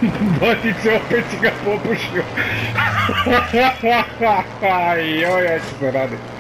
Batice, opet si ga popušio. Joj, ja ću se raditi.